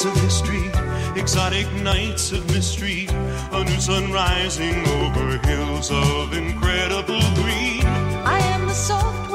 Nights of history, exotic nights of mystery, a new sun rising over hills of incredible green. I am the soft